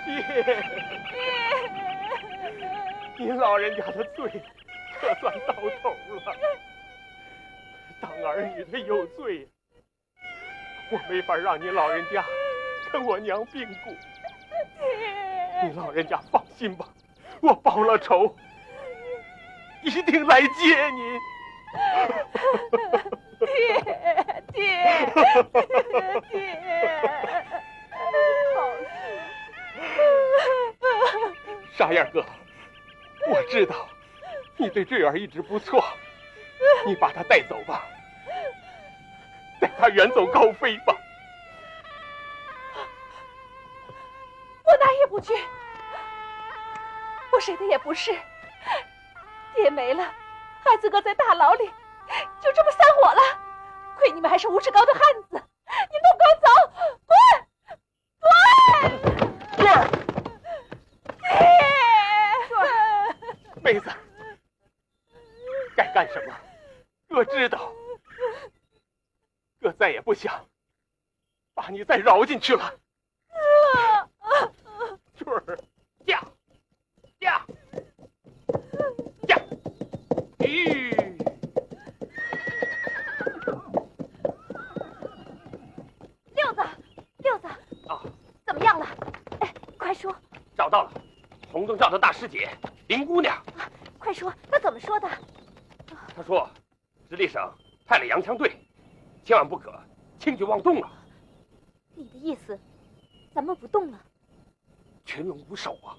爹，您老人家的罪可算到头了。当儿女的有罪，我没法让您老人家跟我娘并骨。您老人家放心吧，我报了仇，一定来接您。 爹，好事。 沙燕哥，我知道你对坠儿一直不错，你把她带走吧，带她远走高飞吧。 我哪也不去，我谁的也不是。爹没了，孩子哥在大牢里，就这么散伙了。亏你们还是吴世高的汉子，你们给我走，滚！ 坠儿， 爹， 妹子，该干什么，哥知道。哥再也不想把你再饶进去了。坠儿，驾，驾，驾！吁！ 六子， 啊， 怎么样了？哎，快说！ 找到了，红灯照的大师姐林姑娘。 啊，快说，她怎么说的？ 她说，直隶省派了洋枪队，千万不可轻举妄动啊！ 你的意思，咱们不动了？ 群龙无首啊！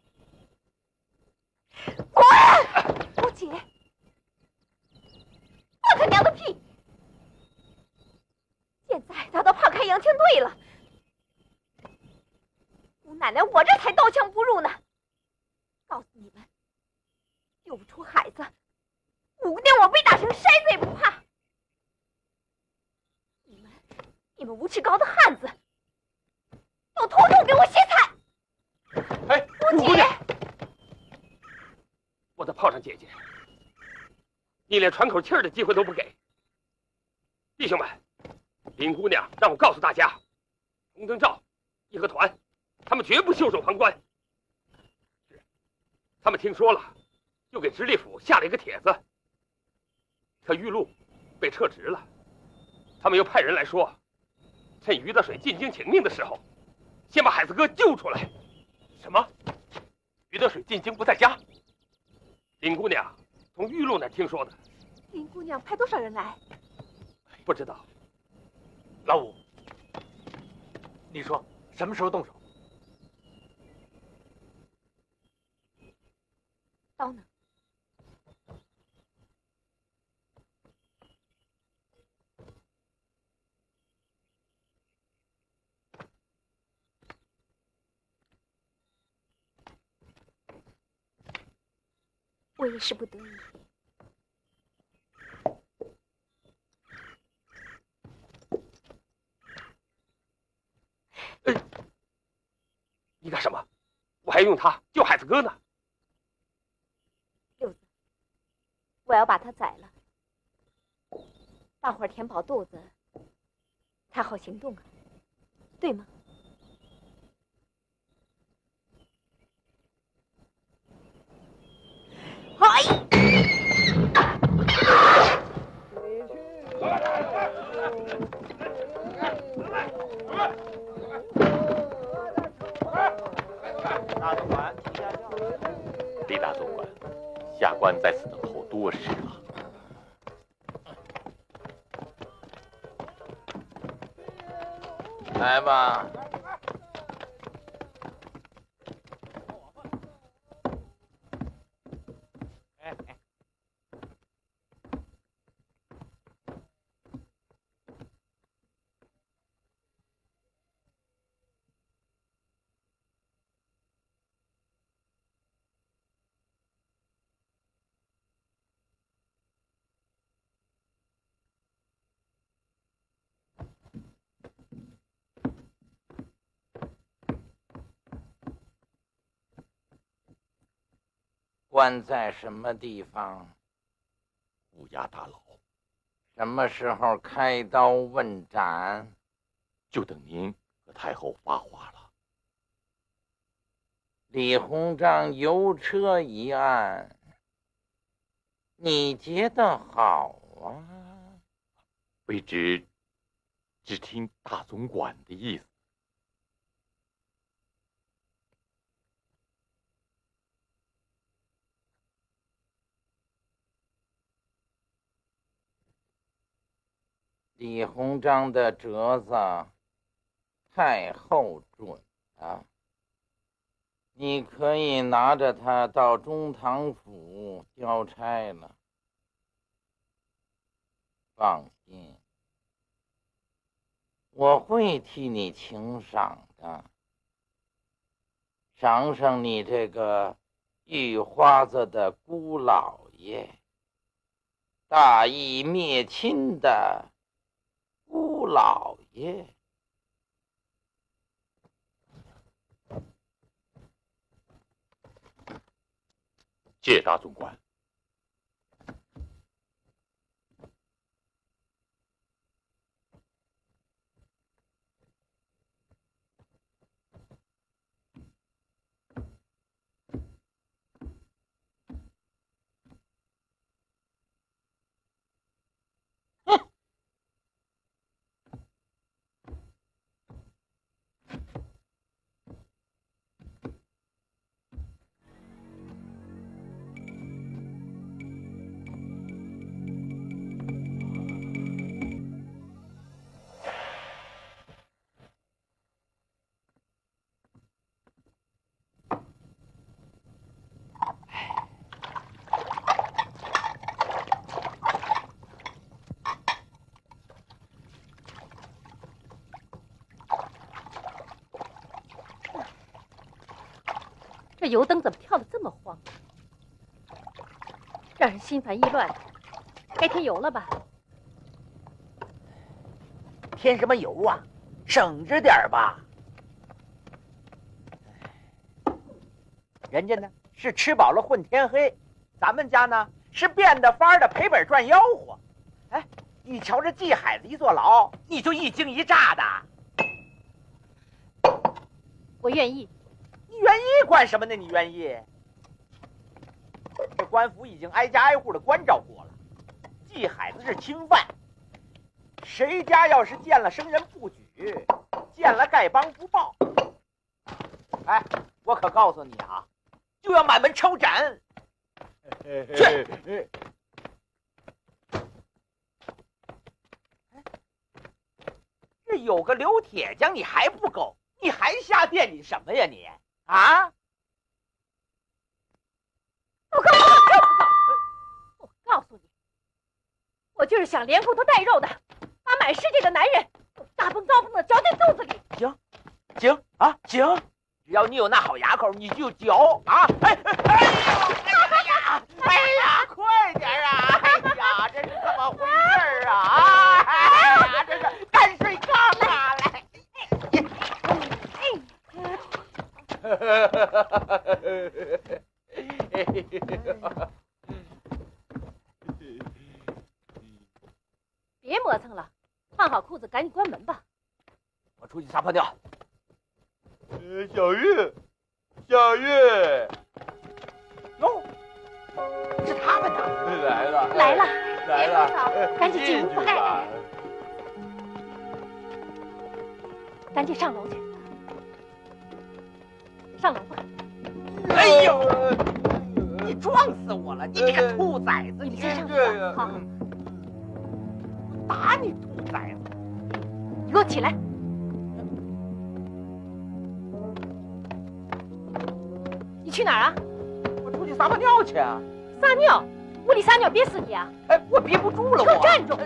滚！吴姐，放他娘的屁！现在他都跑开洋枪队了，姑奶奶，我这才刀枪不入呢。告诉你们，救不出孩子，5个电我被打成筛子也不怕。你们无耻高的汉子，都统统给我歇菜！ 哎， 吴姐， 我的炮仗姐姐，你连喘口气儿的机会都不给。弟兄们，林姑娘让我告诉大家，红灯照、义和团，他们绝不袖手旁观。他们听说了，就给直隶府下了一个帖子，可玉露被撤职了。他们又派人来说，趁于德水进京请命的时候，先把海子哥救出来。什么？于德水进京不在家？林姑娘从玉露那听说的。 林姑娘派多少人来？ 不知道。 老五，你说什么时候动手？ 刀呢？我也是不得已。 你干什么？我还要用它救海子哥呢。 六子，我要把他宰了，大伙儿填饱肚子，才好行动啊，对吗？哎！ 大总管， 李大总管，下官在此等候多时了。 来吧。关在什么地方？ 乌鸦大牢。 什么时候开刀问斩？ 就等您和太后发话了。 李鸿章游车一案，你觉得好啊？ 卑职只听大总管的意思。 李鸿章的折子太后准了，你可以拿着它到中堂府交差了。放心，我会替你请赏的，赏赏你这个玉花子的姑老爷，大义灭亲的姑老爷。 谢大总管。 这油灯怎么跳得这么慌，让人心烦意乱的。该添油了吧？ 添什么油啊？省着点吧。人家呢是吃饱了混天黑，咱们家呢是变着法儿的赔本赚吆喝。哎，你瞧这季海子一坐牢，你就一惊一乍的。 我愿意。 你愿意关什么呢？你愿意？这官府已经挨家挨户的关照过了，季海子是清犯，谁家要是见了生人不举，见了丐帮不报，哎，我可告诉你啊，就要满门抄斩。去。这有个刘铁匠你还不够，你还瞎惦记什么呀你？啊！ 我告诉你，我就是想连骨头带肉的，把满世界的男人大风刀锋的嚼进肚子里。 行啊，行，只要你有那好牙口，你就嚼啊！哎呀，快点啊！哎呀，这是怎么回事啊？哎呀，这是干水缸啊！来。 别磨蹭了，换好裤子，赶紧关门吧。 我出去撒泡尿。 小玉， 哟，是他们呢！ 来了，赶紧进屋吧。赶紧上楼去，上楼吧。 哎呦，你撞死我了！你这个兔崽子！ 你们先上去吧。好， 打你兔崽子！ 你给我起来！你去哪儿啊？ 我出去撒泡尿去啊！ 撒尿？屋里撒尿憋死你啊！ 哎，我憋不住了， 给我站住！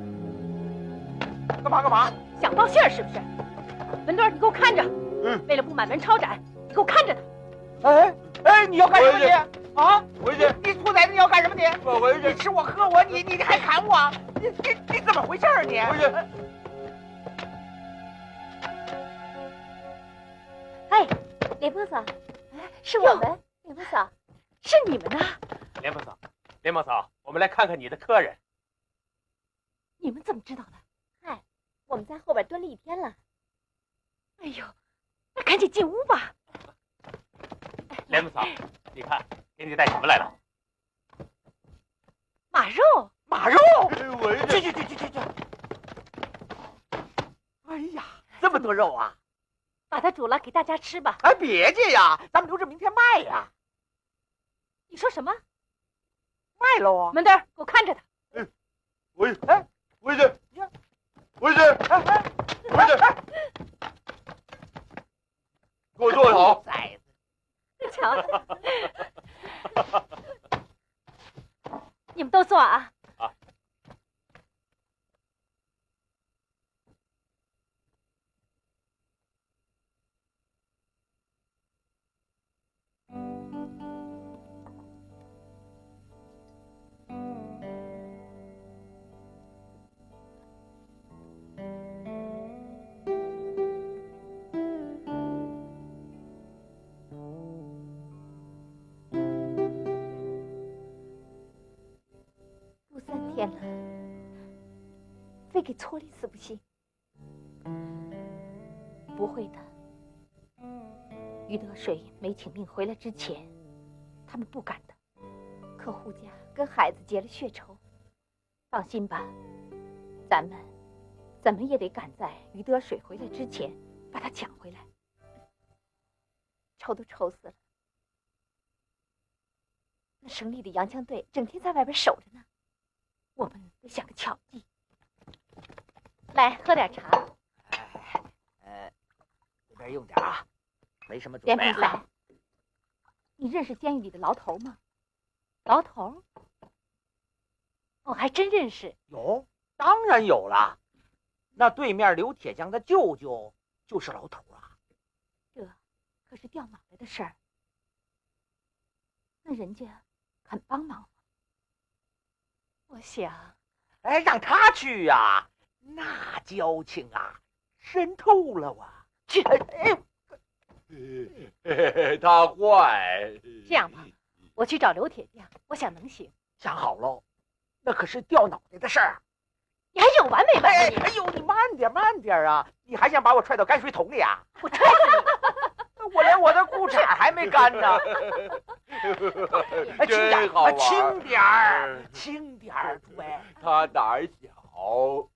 干嘛？ 想报信儿是不是？文墩，你给我看着。为了不满门抄斩，你给我看着他。 哎，你要干什么你？啊！ 回去！ 你兔崽子，你要干什么你？ 我回去！ 你吃我喝我，你还砍我？你怎么回事你？ 回去！ 哎，莲蓬嫂，是我们。莲蓬嫂，是你们呐！ 莲蓬嫂，我们来看看你的客人。 你们怎么知道的？ 嗨，我们在后边蹲了一天了。 哎呦，那赶紧进屋吧。 莲子嫂，你看，给你带什么来了？ 马肉。 马肉， 我去！哎呀，这么多肉啊！ 把它煮了给大家吃吧。 哎，别介呀，咱们留着明天卖呀。 你说什么？ 卖喽啊！ 门墩儿，给我看着他。 回去，给我坐好。 崽子， 瞧，你们都坐啊。都3天了，非给搓里死不行。不会的，于德水没请命回来之前，他们不敢的。可胡家跟孩子结了血仇，放心吧，咱们怎么也得赶在于德水回来之前把他抢回来。愁都愁死了，那省里的洋枪队整天在外边守着呢，我们得想个巧计。来，喝点茶。 这边用点啊，没什么准备连平来，你认识监狱里的牢头吗？牢头？哦，还真认识。 有，当然有了。那对面刘铁匠的舅舅就是牢头啊。 这可是掉脑袋的事儿，那人家肯帮忙吗？我想， 哎，让他去呀，那交情啊，深透了啊。去， 他坏。 这样吧，我去找刘铁匠，我想能行。 想好喽，那可是掉脑袋的事儿。 你还有完没完啊你？ 哎呦，你慢点啊！你还想把我踹到泔水桶里啊？ 我踹死你！ 我连我的裤衩还没干呢。哎， 真好玩， 轻点儿，诸位。 他胆儿小。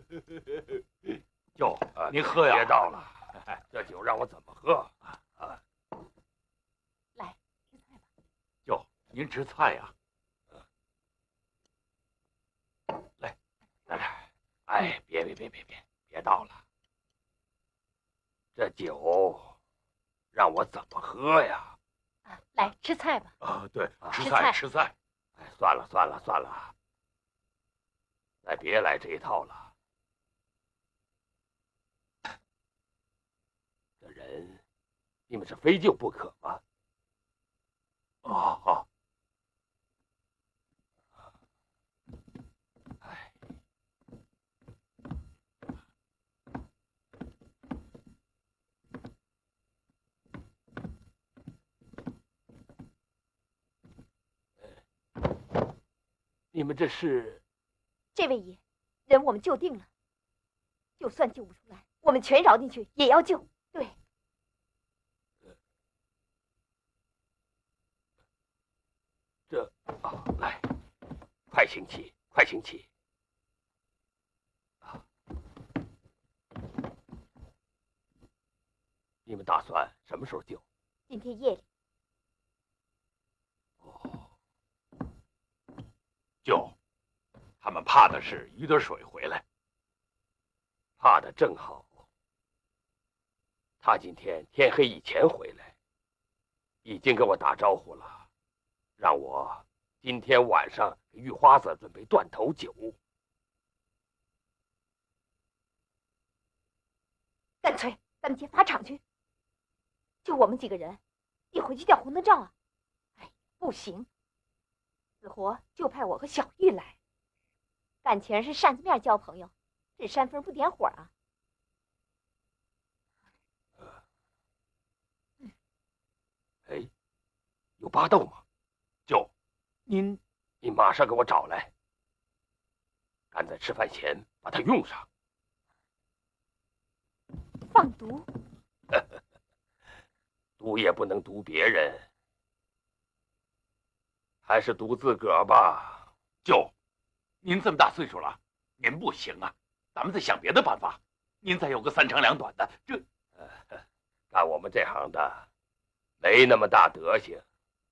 舅，您喝呀。 别倒了，这酒让我怎么喝？ 来，吃菜吧。 舅，您吃菜呀？ 来，哎，别倒了，这酒让我怎么喝呀？ 啊，来吃菜吧。 啊，对， 吃菜吃菜。 哎，算了，再别来这一套了。这人，你们是非救不可吗？哦，哎，你们这是？ 这位爷，人我们救定了，就算救不出来，我们全饶进去也要救。对。 来，快行起！你们打算什么时候救？ 今天夜里。 舅，他们怕的是于德水回来。 怕的正好，他今天天黑以前回来，已经跟我打招呼了，让我今天晚上给玉花子准备断头酒。 干脆咱们劫法场去，就我们几个人，一回去调红灯照啊！哎，不行，死活就派我和小玉来。感情是扇子面交朋友，这煽风不点火啊！ 哎，有巴豆吗？ 舅， 您马上给我找来，赶在吃饭前把它用上。 放毒？ 毒也不能毒别人， 还是独自个儿吧。 舅，您这么大岁数了，您不行啊，咱们再想别的办法。您再有个三长两短的，这干我们这行的，没那么大德行，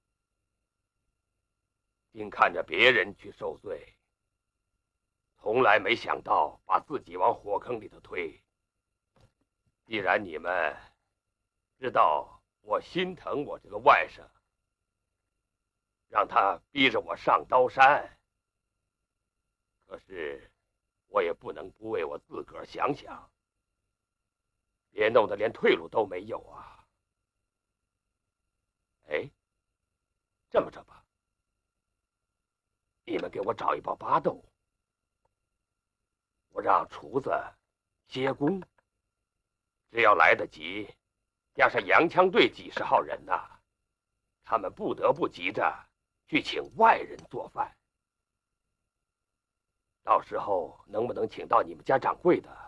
净看着别人去受罪，从来没想到把自己往火坑里头推。既然你们知道我心疼我这个外甥，让他逼着我上刀山，可是我也不能不为我自个儿想想，别弄得连退路都没有啊！哎，这么着吧，你们给我找一包巴豆，我让厨子歇工，只要来得及，加上洋枪队几十号人呐，他们不得不急着去请外人做饭。到时候能不能请到你们家掌柜的，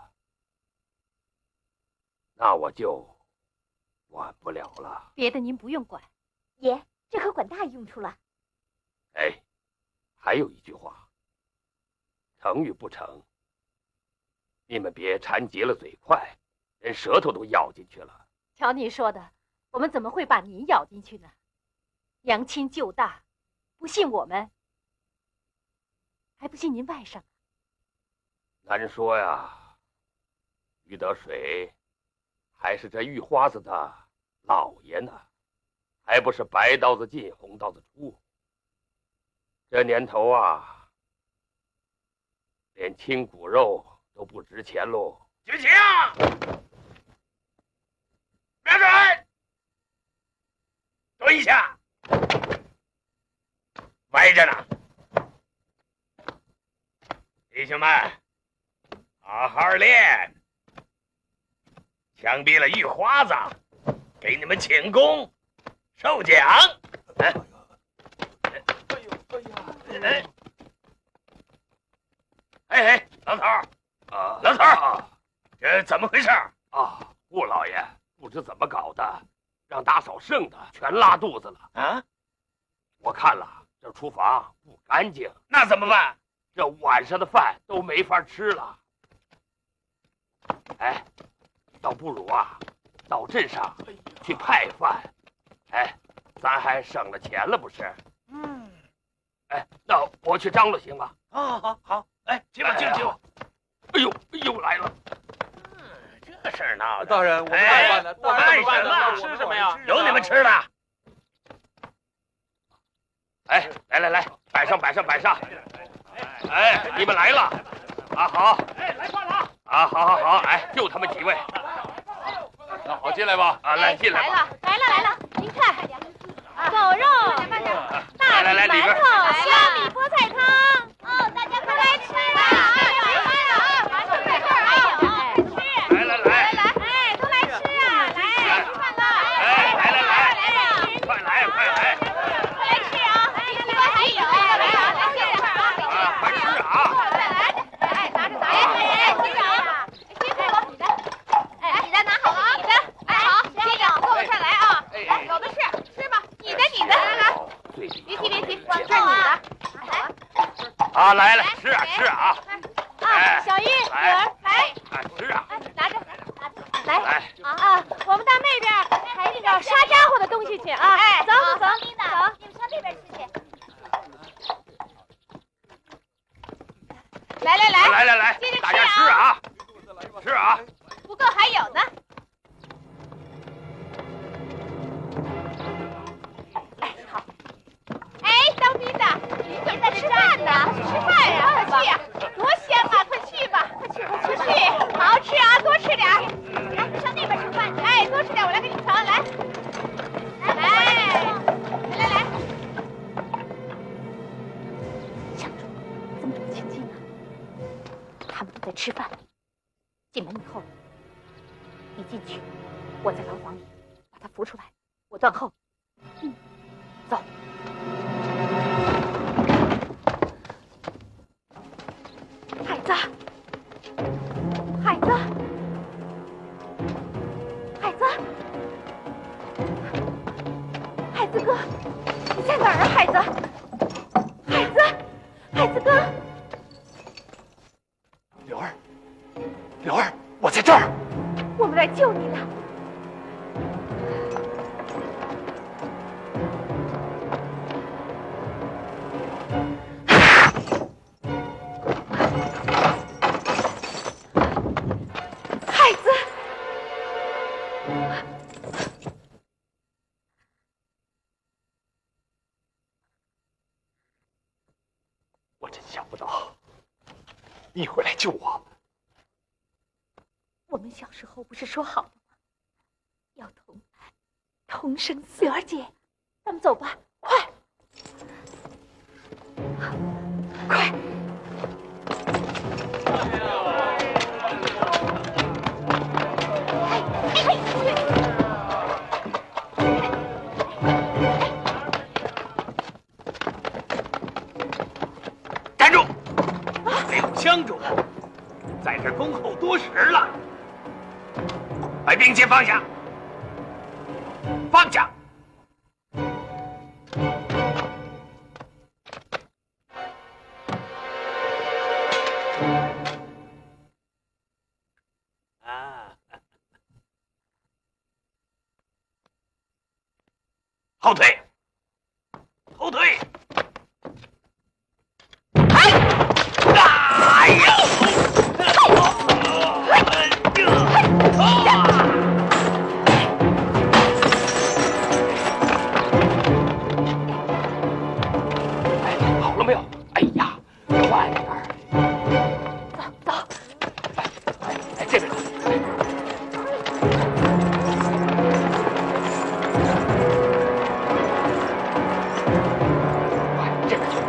那我就管不了了。 别的您不用管。 爷，这可管大用处了。 哎，还有一句话，成与不成，你们别馋急了嘴快，连舌头都咬进去了。 瞧你说的，我们怎么会把您咬进去呢？娘亲舅大，不信我们，还不信您外甥？ 难说呀，于得水还是这玉花子的老爷呢，还不是白刀子进红刀子出。这年头啊，连亲骨肉都不值钱喽。 举起啊！瞄准！蹲下！歪着呢！弟兄们，好好练！枪毙了玉花子，给你们请功，授奖。哎，老头儿啊，老头儿，这怎么回事啊？顾老爷不知怎么搞的，让打扫剩的全拉肚子了啊！ 我看了，这厨房不干净， 那怎么办？ 这晚上的饭都没法吃了。哎，倒不如啊，到镇上去派饭，哎，咱还省了钱了，不是？ 嗯。 哎，那我去张罗行吗？ 好，哎，去吧。 哎呦，又来了。 这事儿闹的， 大人，我们怎么办呢？大人怎么办呢？要吃什么呀？ 有你们吃的。 哎，来，摆上。哎，你们来了，啊好。 哎，来饭了啊，好，哎，就他们几位。 那好，进来吧。 啊，来进来吧。 来了，您看，狗肉、大来米馒头、虾米菠菜汤。 哦，大家快来吃啊！ 馒头在这儿啊，快吃！ 来， 哎，都来吃啊！来，吃饭了！ 来，快来！ 快来吃啊！西瓜还有， 快吃啊！ 哎，拿着，先生啊，辛苦了，你的，哎，你的拿好了啊，你的，哎，好，这个够下来啊，来，有的是，吃吧，你的，来，别提，这是你的， 啊，来了，吃啊！ 啊，小玉，女儿，来， 吃啊！ 拿着，来啊！我们到那边还那个杀家伙的东西去啊！哎，走， 你们上那边吃去。 来，接着大家吃啊！吃啊！ 不够还有呢。哎，好。哎，当兵的，你怎么在吃饭呢？去吃饭呀！快去呀！多香啊！快去吧，快去！好好吃啊，多吃点。 来，上那边吃饭去。 哎，多吃点，我来给你盛。来。相处怎么这么亲近呢？他们都在吃饭。进门以后，你进去，我在牢房里把他扶出来，我断后。走。孩子哥，你在哪儿啊，孩子？ 柳儿，我在这儿。 我们来救你了。孩子， 我真想不到你会来救我。 我们小时候不是说好的吗？要同生死。柳儿姐，咱们走吧，快！快！ 站住！没有枪住，在这恭候多时了。把兵器放下，放下！啊！后退！后退！哎呀！好了没有？哎呀，快点儿！ 走， 来这边。快这边去。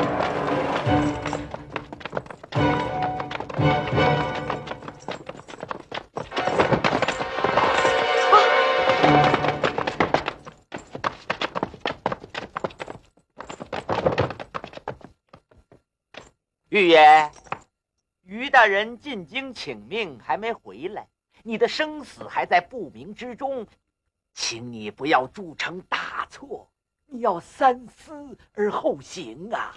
玉爷，于大人进京请命还没回来，你的生死还在不明之中，请你不要铸成大错，你要三思而后行啊！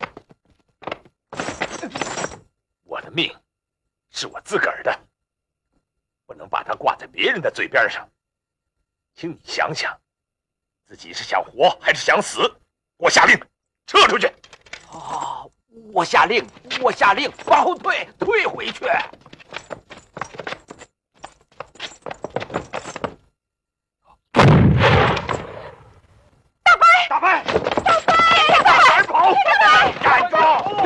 我的命是我自个儿的，不能把它挂在别人的嘴边上。请你想想，自己是想活还是想死？我下令，撤出去。 哦，我下令，往后退，退回去。 大白，哪儿跑？站住！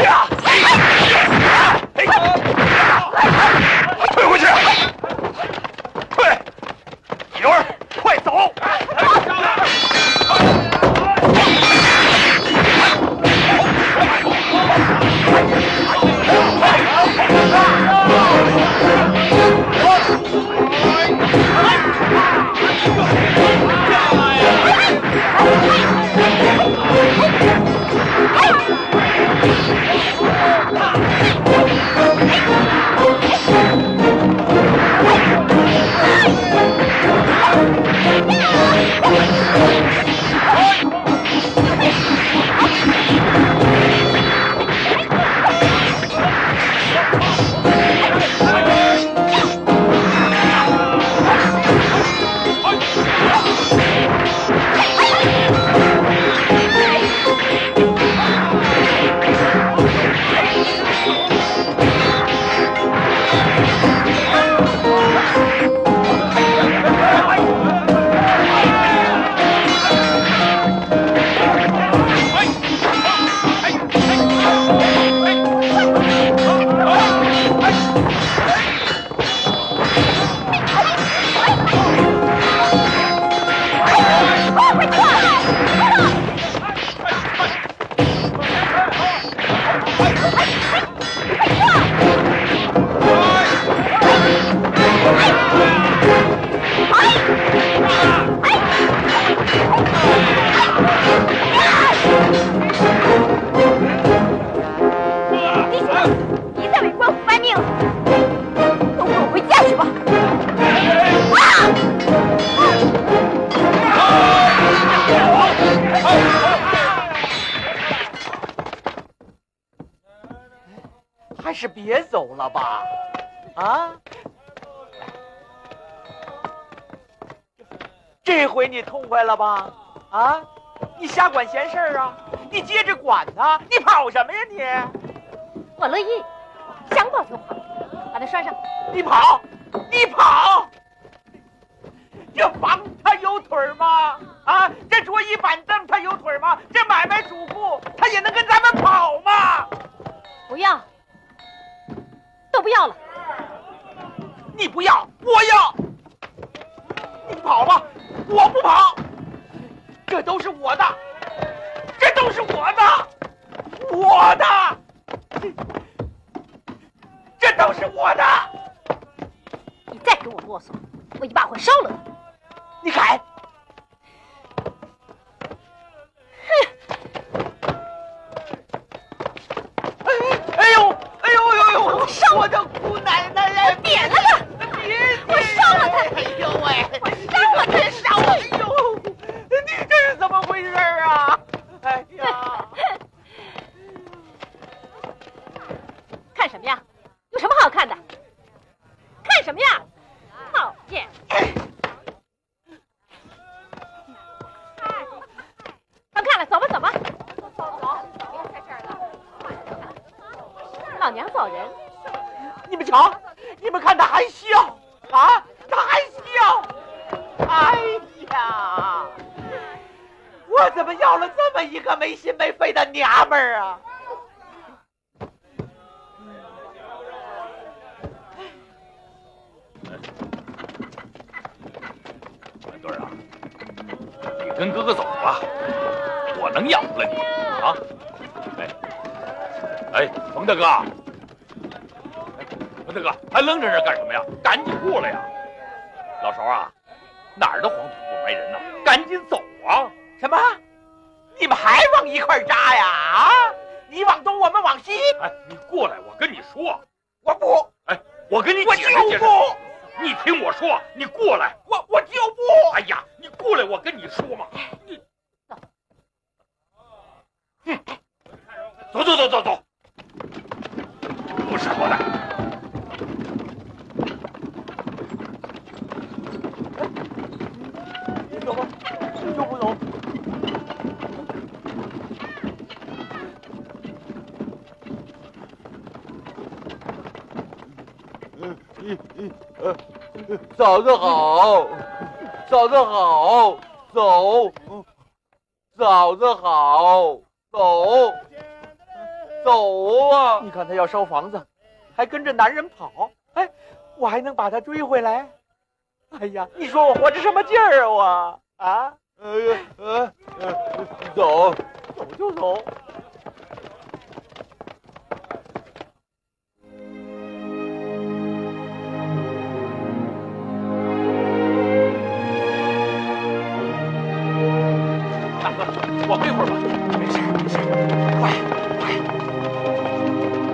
退回去！退！柳儿，快走！ 还是别走了吧。 啊？这回你痛快了吧？啊？你瞎管闲事儿啊？你接着管他，你跑什么呀你？ 我乐意，想跑就跑，把它拴上。 你跑，你跑！这房他有腿吗？啊，这桌椅板凳他有腿吗？这买卖主顾他也能跟咱们跑吗？ 不要，都不要了。 你不要，我要。你跑吧，我不跑。这都是我的，这都是我的，我的，这都是我的。 你再给我啰嗦，我一把火烧了你！ 你敢？哎呦哎呦哎呦！ 我烧我的姑奶奶呀！ 点了他！我烧了他！ 哎呦喂！ 我烧了他！ 烧！哎呦！你这是怎么回事啊？哎呀！ 看什么呀？有什么好看的？看什么呀？讨厌！甭看了，走吧，走吧。走，别在这儿了。老娘走人。 你们瞧，你们看他还笑啊，他还笑。哎呀，我怎么要了这么一个没心没肺的娘们儿啊？ 满墩儿啊，你跟哥哥走吧，我能养活了你啊！哎，冯大哥，冯大哥还愣着这干什么呀？赶紧过来呀！老勺啊，哪儿的黄土不埋人呢？赶紧走啊！ 什么？你们还往一块扎呀？啊！你往东，我们往西。 哎，你过来，我跟你说。 我不。 哎，我跟你我解释解释。 就不。 你听我说，你过来。 我就不。 哎呀，你过来，我跟你说嘛。你走。 走走走走走。不识好歹。 你走吧，你就不走。 嫂子好，嫂子好，走，嫂子好，走，走啊！ 你看他要烧房子，还跟着男人跑，哎，我还能把他追回来？哎呀，你说我活着什么劲儿啊我？啊？ 走， 走就走。 大哥，我陪会儿吧。没事没事，快快。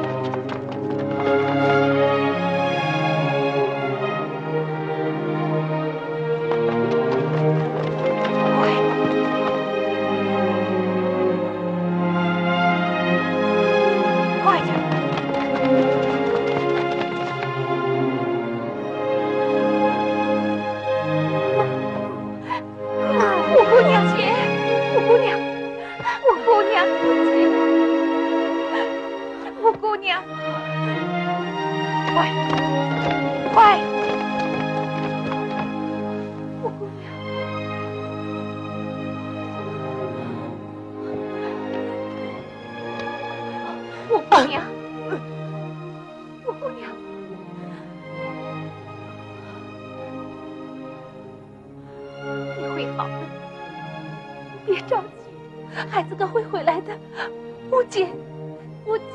快点！五姑娘姐，五姑娘，五姑娘姐，五姑娘，快快！五姑娘，五姑娘，五姑娘。你会好的，别着急，孩子哥会回来的。吴姐，吴姐，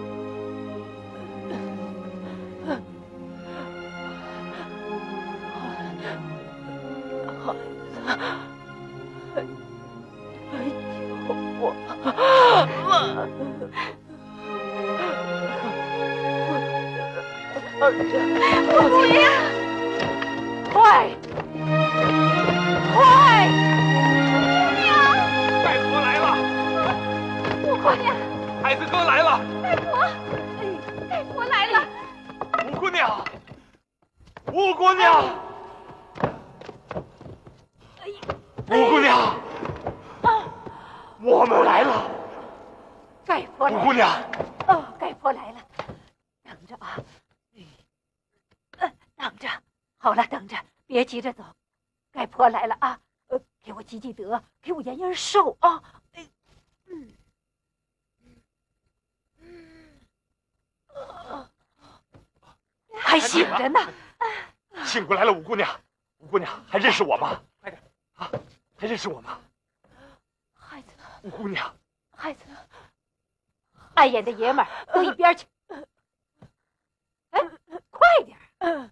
吴姐，快！快！娘， 大婆来了， 五姑娘， 孩子哥来了， 大婆，大婆来了。 五姑娘。 吴姑娘，吴姑娘，我们来了。 盖婆来了。 吴姑娘， 哦，盖婆来了，等着啊。等着，好了，等着，别急着走。盖婆来了啊，给我积积德，给我延延寿啊。还醒着呢。 醒过来了，吴姑娘。吴姑娘还认识我吗？快点啊，还认识我吗？ 孩子， 吴姑娘， 孩子，碍眼的爷们儿，都一边去！哎，快点儿！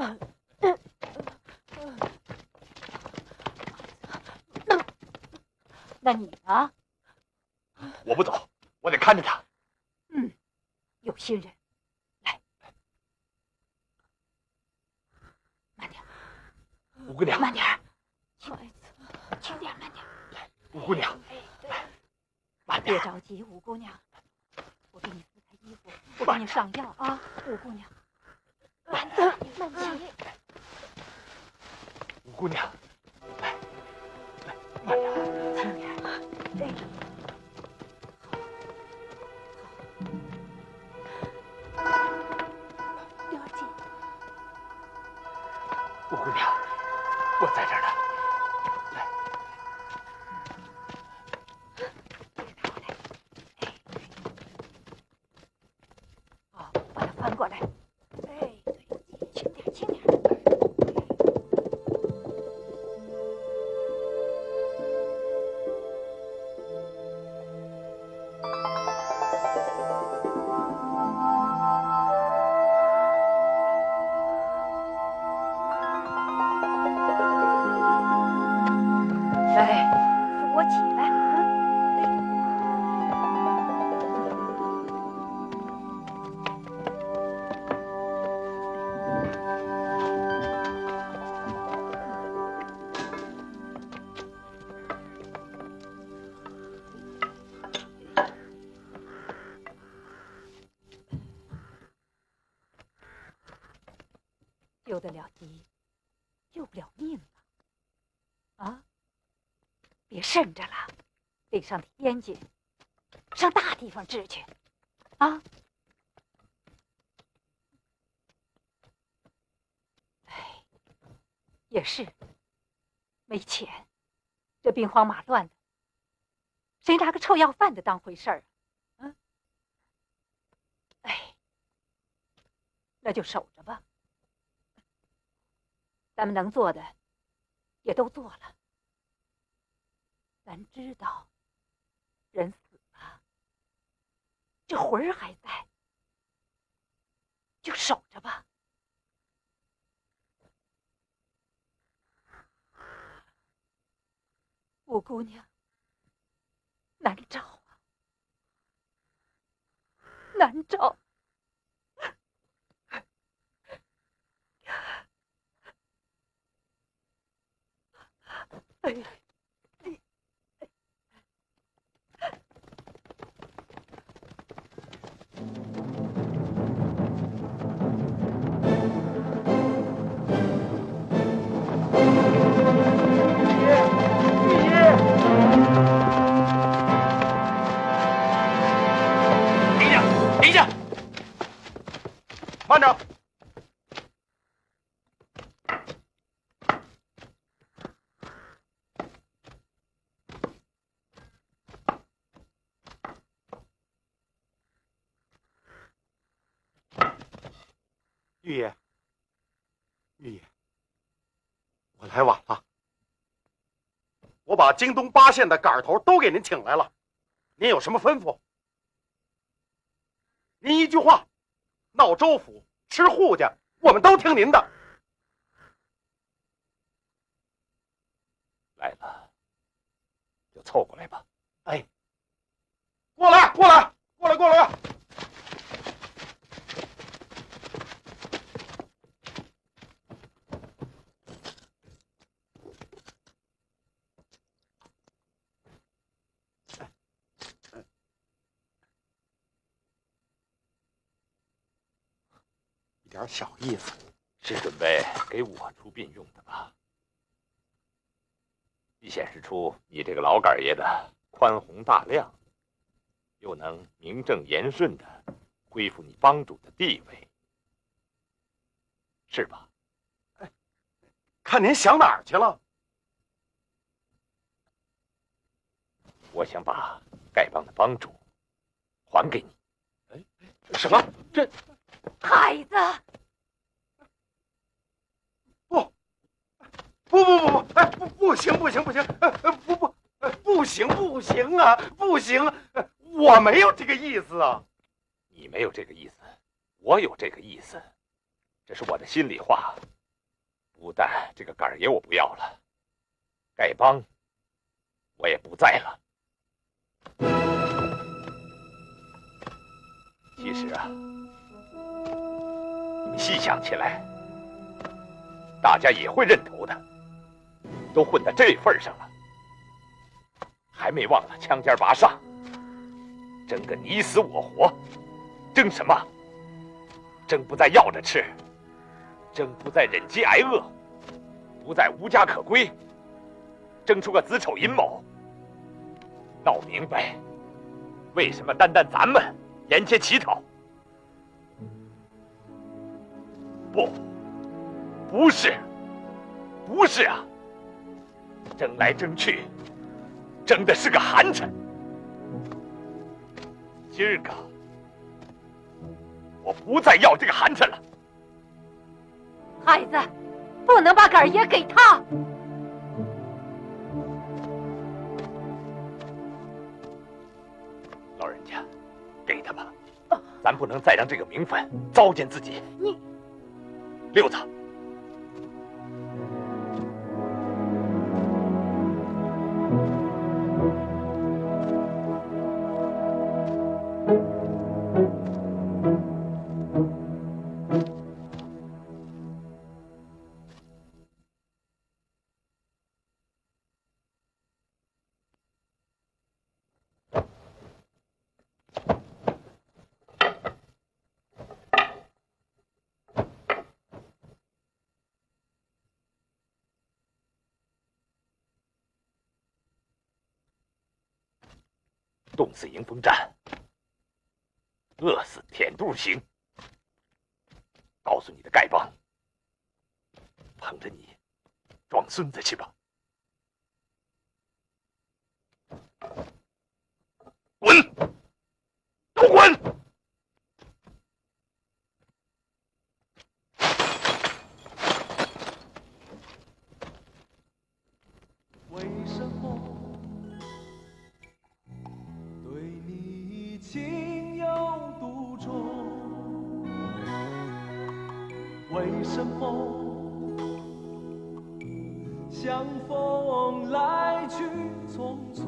那你呢？ 我不走，我得看着他。 有心人，来，慢点， 吴姑娘， 慢点儿，轻点，慢点。 吴姑娘，慢点， 别着急，吴姑娘，我给你撕开衣服，我给你上药啊，吴姑娘，慢点，慢点。 吴姑娘，来，慢点， 轻点。刘二姐， 吴姑娘，我在这儿呢。 把它翻过来。哎，对，轻点，轻点。来，扶我起来。救得了急，救不了命了。啊！别慎着了，得上天去，上大地方治去。啊！哎，也是，没钱，这兵荒马乱的，谁拿个臭要饭的当回事儿啊？嗯，哎，那就守着吧。咱们能做的也都做了，咱知道人死了，这魂儿还在，就守着吧。五姑娘难找啊，难找。哎， 停下！慢着！玉爷，玉爷，我来晚了。我把京东8县的杆头都给您请来了，您有什么吩咐？您一句话，闹州府、吃户家，我们都听您的。 来了，就凑过来吧。 哎，过来，过来，过来，过来！一点小意思， 是准备给我出殡用的吧？既显示出你这个老杆爷的宽宏大量，又能名正言顺的恢复你帮主的地位，是吧？ 看您想哪儿去了？ 我想把丐帮的帮主还给你。 哎，什么？这孩子， 不行，不行啊，不行，我没有这个意思啊。 你没有这个意思，我有这个意思，这是我的心里话。不但这个杆儿爷我不要了，丐帮我也不在了。其实啊，你们细想起来，大家也会认头的，都混到这份上了，还没忘了枪尖拔上，争个你死我活。争什么？争不再要着吃，争不再忍饥挨饿，不再无家可归，争出个子丑寅卯。闹明白，为什么单单咱们沿街乞讨？不是啊！争来争去，争的是个寒碜。今儿个，我不再要这个寒碜了。 孩子，不能把杆儿爷给他。 老人家，给他吧，咱不能再让这个名分糟践自己。 你， 六子。冻死迎风站，饿死舔肚行。告诉你的丐帮，捧着你装孙子去吧！滚，都滚！ 为什么对你情有独钟？为什么相逢来去匆匆？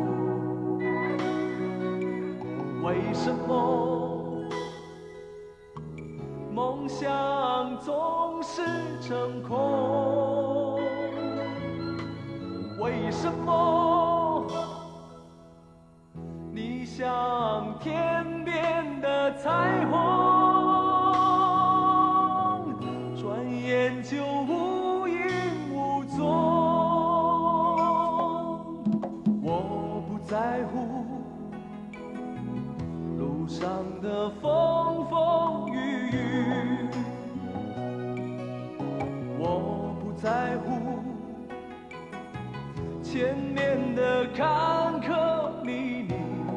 为什么梦想总是成空？为什么你像天边的彩虹，转眼就无影无踪？我不在乎路上的风风雨雨，我不在乎前面的坎坷泥泞，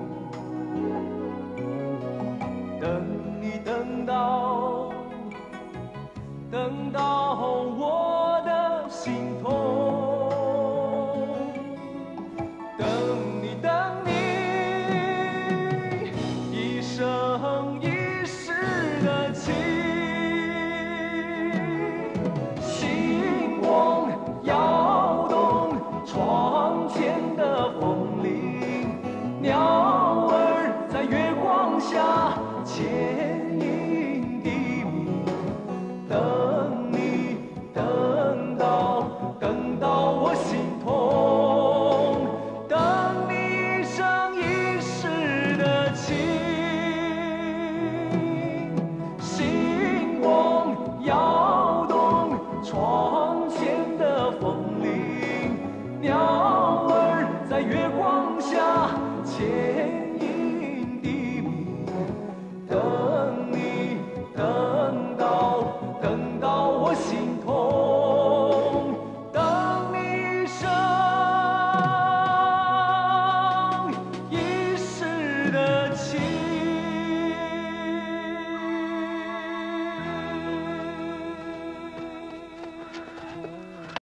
等你等到我的心